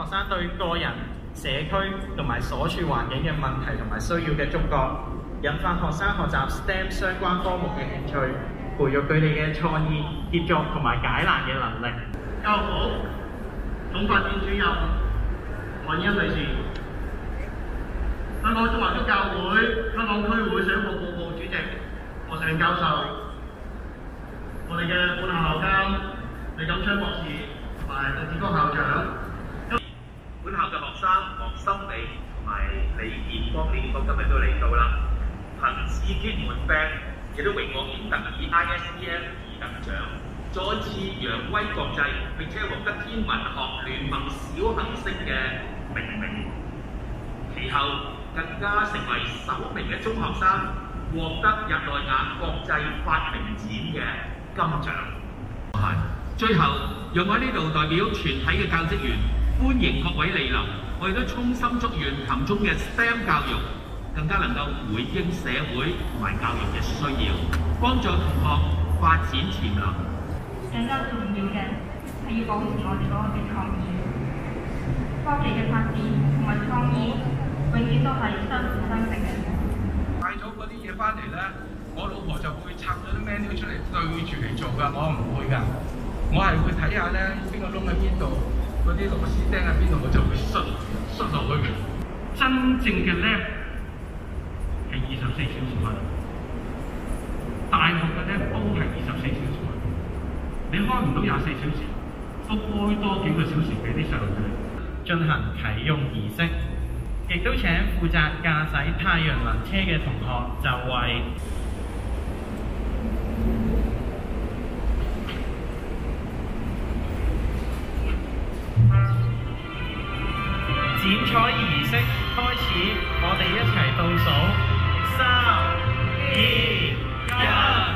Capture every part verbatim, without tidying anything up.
學生對個人、社區同埋所處環境嘅問題同埋需要嘅觸覺，引發學生學習 S T E M 相關科目嘅興趣，培育佢哋嘅創意、協作同埋解難嘅能力。 教育局總發展主任黃欣女士，香港中華基督教會香港區會社服務部主席何成教授，我哋嘅本校校監李錦昌博士同埋鄧志剛校長， 本校嘅學生黃心美同埋李健光呢啲今日都嚟到啦，憑自揭門病亦都榮獲英特爾 I S E M 二等獎，再次揚威國際，並且獲得天文學聯盟小行星嘅命名。其後更加成為首名嘅中學生獲得日內瓦國際發明展嘅金獎。最後，讓我喺呢度代表全體嘅教職員歡迎各位蒞臨，我亦都衷心祝願琴中嘅 S T E M 教育更加能夠回應社會同埋教育嘅需要，幫助同學發展潛能。 更加重要嘅係要保持我哋嗰個嘅創意，科技嘅發展同埋創意永遠都係相輔相成嘅。 買咗嗰啲嘢翻嚟咧，我老婆就會拆咗啲 menu 出嚟對住嚟做㗎，我唔會㗎。我係會睇下咧邊個窿喺邊度，嗰啲螺絲釘喺邊度，我就會塞塞落去嘅。 真正嘅 lab 係二十四小時運，大學嘅 lab 都係二十四小時運。你開唔到廿四小時，都開多幾個小時俾啲細路仔進行啟用儀式，亦都請負責駕駛太陽能車嘅同學就位。剪彩儀式開始，我哋一齊倒數，三、二、一。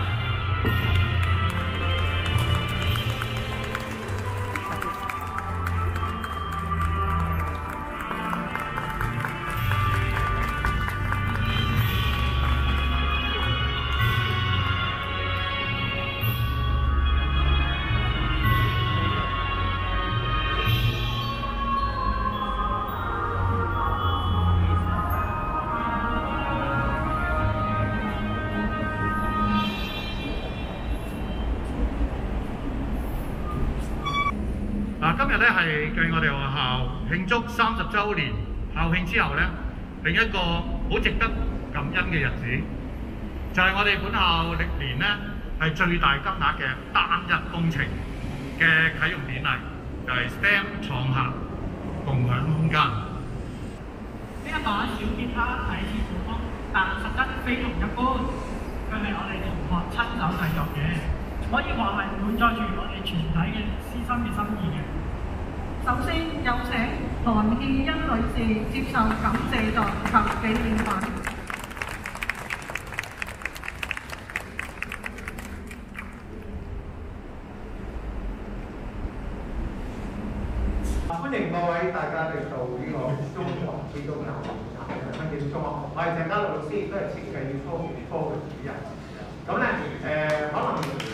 嗱，今日咧係繼我哋學校慶祝三十週年校慶之後咧，另一個好值得感恩嘅日子，就係、是、我哋本校歷年咧係最大金額嘅單一工程嘅啟用典禮，就係、是、S T E M 創客共享空間。 呢一把小吉他睇似普通，但實質非同一般。佢係我哋同學親手製作嘅，可以話係滿載住我哋全體嘅師生嘅心意嘅。 首先有請韓建欣女士接受感謝狀及紀念品。 歡迎各位大家嚟到呢個中學基督教學校嘅新建中學，我係鄭家樂老師，亦都係設計科技科嘅主任。咁咧誒，可能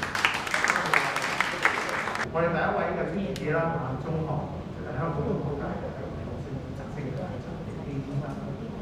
我哋第一位嘅天子啦，萬中學。香港都好大嘅係老師特色嘅就係基本啦。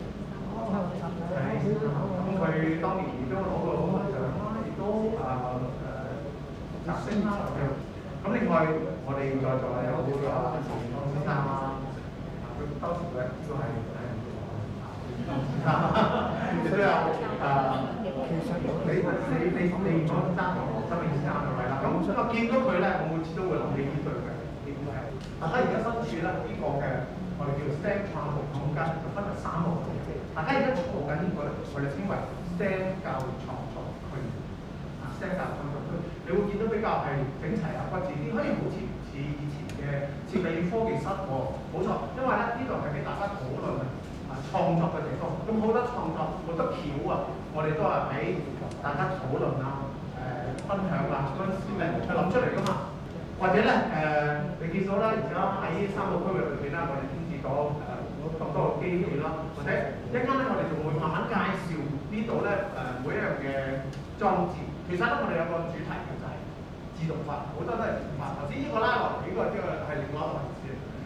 係咁，佢當年亦都攞過好多獎啦，亦都誒誒特色嘅。咁另外，我哋在座有好多陳健康先生啦，佢當時咧都係誒先生，亦都有誒李李李李光先生同周永先生係啦。咁我見到佢咧，我每次都會諗起呢對嘅。大家而家身處咧呢個嘅我哋叫 S T E M 創學空間，就分為三個區。大家而家坐緊呢個咧，我哋稱為 S T E M 教育創作區。啊 ，S T E M 教育創作區，你會見到比較係整齊啊、骨子啲，可以好似唔似以前嘅設備科技室喎。冇錯，因為咧呢度係俾大家討論啊創作嘅地方。咁好多創作好多橋啊，我哋都係俾大家討論啊、誒、呃、分享啊嗰陣時咧去諗出嚟㗎嘛。或者咧誒、呃，你見到啦，而家喺三個區域裏邊啦，我哋添置咗誒咁多個機器啦，或者一間咧，我哋仲會慢慢介紹呢度咧誒每一樣嘅裝置。其實咧，我哋有個主題嘅就係自動化，好多都係自動化。頭先呢個拉落嚟，呢、這個呢個係另外一個例子。咁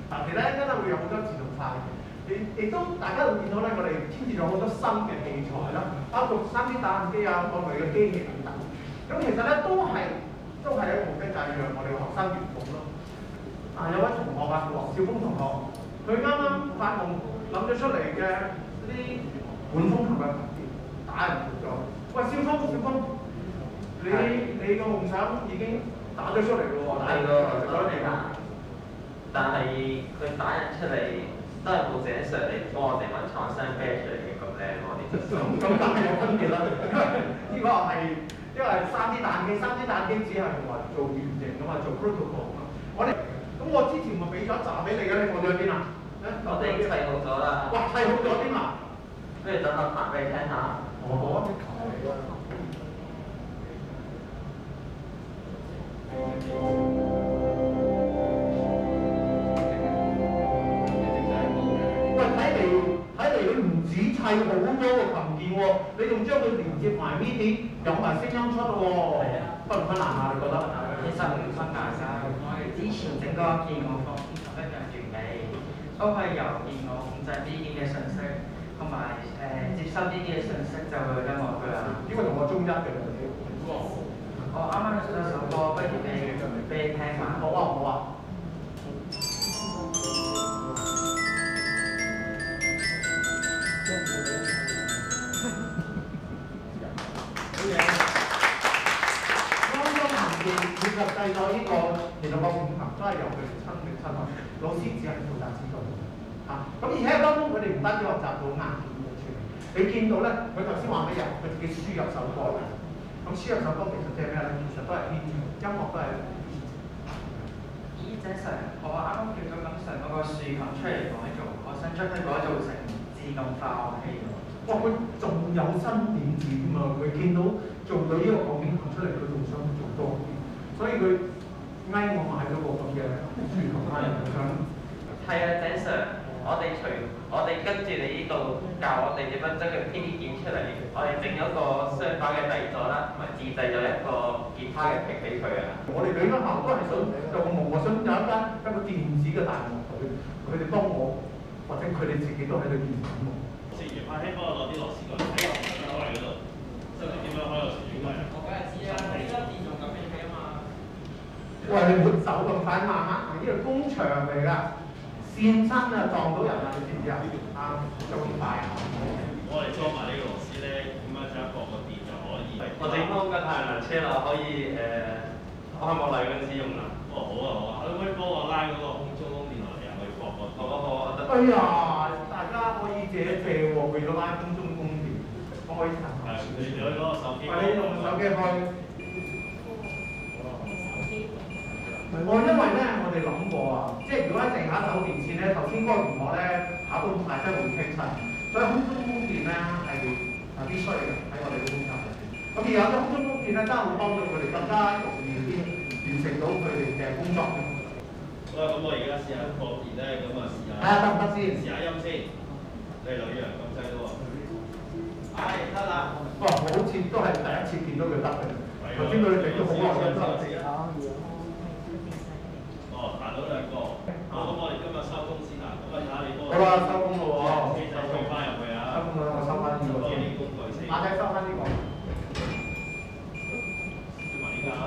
但係咧，真係會有好多自動化嘅。亦亦都大家會見到咧，我哋添置咗好多新嘅器材啦，包括三 D 打印機啊、各類嘅機器等等。咁其實咧都係都係一個目的，就係讓我哋嘅學生圓夢咯。啊，有位同學啊，黃少峰同學，佢啱啱發夢諗咗出嚟嘅嗰啲管風琴嘅琴鍵打人咗。喂，少峰，少峰，你你個夢想已經打咗出嚟咯喎，打咗咗嚟㗎。 但係佢打印出嚟都係冇井 Sir 嚟幫我哋揾廠商啤出嚟嘅咁靚，我哋就咁咁梗係有分別啦，因為呢個係因為三 D 打印機，三 D 打印機只係用嚟做原型㗎嘛，做 protocol 嘛。我哋咁我之前咪俾咗一紮俾你嘅，你放咗喺邊啊？ 我哋砌好咗啦。 哇，砌好咗添啊！ 不如等我彈俾你聽下。 我好啊。喂，睇嚟睇嚟你唔止砌好咗個琴鍵喎，你仲將佢連接埋 MIDI，有埋聲音出咯喎。係啊。困唔困難啊？你覺得？ 其實唔困難㗎，我哋之前整嗰個鍵我放編輯一樣原理，都係由鍵我控制 MIDI 嘅信息，同埋誒接收 MIDI 嘅信息就會音樂㗎啦。 呢個同我中一嘅喎。 我啱啱有首歌，不如俾俾你聽下。 好啊，好啊。以及製作呢個，其實個五琴都係由佢哋親力親為，老師只係負責指導嚇。咁、啊、而且當中佢哋唔單止學習到硬件嘅處理，你見到咧，佢頭先話咩人，佢自己輸入首歌嘅。咁輸入首歌其實即係咩咧？其實都係編音樂都係。 咦，井 Sir，我啱啱叫咗咁上嗰個豎琴出嚟改造，我想將佢改造成自動化樂器喎。 哇！佢仲有新點子㗎嘛？佢見到做到呢個鋼琴出嚟，佢仲想做多啲。所以佢嗌我買咗個咁嘅豎琴啦，想係啊，井 Sir，我哋除我哋跟住你呢度教我哋點樣將佢編啲鍵出嚟，我哋整咗個相反嘅底座啦，同埋自製咗一個吉他嘅pick俾佢啊。 我哋俾間校都係想有個夢，我想有一間一個電子嘅大樂隊，佢哋幫我，或者佢哋自己都喺度練緊喎。 食完阿希幫我攞啲螺絲過嚟喺個機位嗰度，即係點樣開個旋轉櫃啊？我梗係知啦，你而家電動咁嘅器啊嘛。 喂，你唔好走咁快，慢慢行，呢個工場嚟㗎，跣親啊撞到人啊，你知唔知啊？啱，做咁快啊！ 我哋裝埋呢個螺絲咧，咁樣就一個個電就可以。 我整好架太陽能車啦，可以誒開幕禮嗰陣時用啦。 哦，好啊好啊，你可以幫我拉嗰個空中供電落嚟啊，我要駁個。 好啊好啊，得。 哎呀，大家可以借一借喎，為咗拉空中供電，我可以行。 係，你你可以攞個手機。 喂，你用手機開。我因為咧，我哋諗過啊，即係如果喺地下走電線咧，頭先嗰個同學咧考到大真會傾親，所以空中供電咧係係必須嘅喺我哋嘅工作入邊。咁而有咗空中供電咧，真係會幫到佢哋更加容易啲完成到佢哋嘅工作嘅。 好啦，咁我而家試下放電咧，咁啊試下。 睇下得唔得先？ 試下音先。你留意啊，咁細都喎。係得啦。 哇！我好似都係第一次見到佢得嘅。頭先佢哋整咗好耐嘅都係。 哦，彈到兩個。好，咁我哋今日收工先啦。咁啊，睇下你幫我。 好啦，收工咯喎。 機仔放翻入去啊。 收工啦，我收翻呢個先。 工具先。 馬仔收翻呢個。 叫埋呢個啊。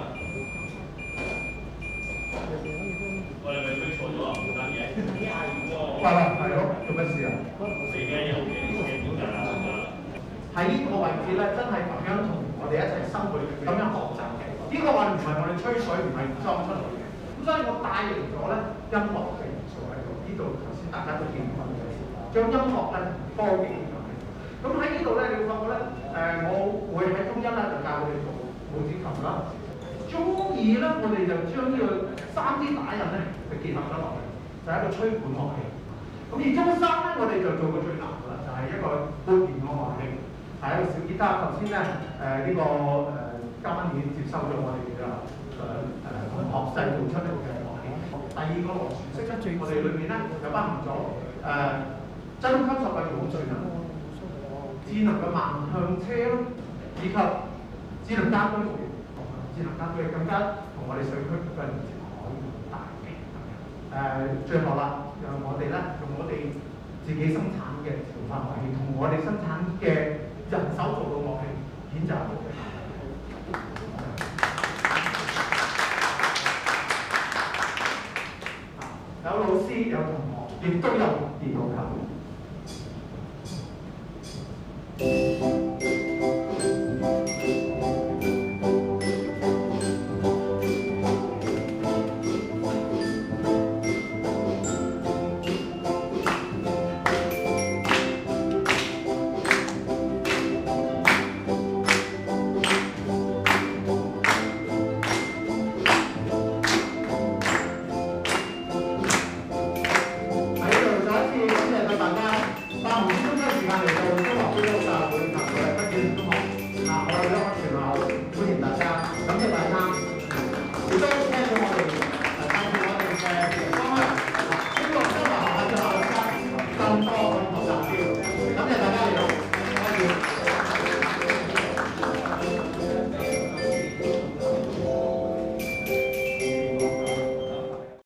我哋咪推錯咗啊！唔單嘅。 喂喂，係咯，做乜事啊？ 死嘅有嘅，嘅點解啊？ 喺呢個位置咧，真係咁樣同我哋一齊生活，咁樣學習嘅。呢個位唔係我哋吹水，唔係裝出嚟嘅。咁所以我帶嚟咗咧音樂嘅元素喺度。呢度頭先大家都見過嘅，將音樂咧科技結合喺度。咁喺呢度咧，你會發覺咧，誒、呃，我會喺中一咧就教佢哋做拇指琴啦。中二咧，我哋就將呢個三 D 打印咧就結合咗落嚟，就係、是、一個吹管樂器。咁而中三咧，我哋就做過最難㗎啦，就係、是、一個半弦嘅樂器。係一個小吉他，頭先咧誒呢個誒嘉賓已經接收咗我哋嘅誒誒同學製造出嚟嘅樂器。第二個螺旋式咧，我哋裏面咧就包含咗誒真空吸收嘅模具啦、智能嘅慢向車啦，以及智能家居服務。智能家居更加同我哋社區嘅連接可以大嘅咁樣。誒誒最後啦，讓我哋咧用我哋自己生產嘅調法樂器，同我哋生產嘅人手做嘅樂器演奏。有老師有同學，亦都有電腦琴。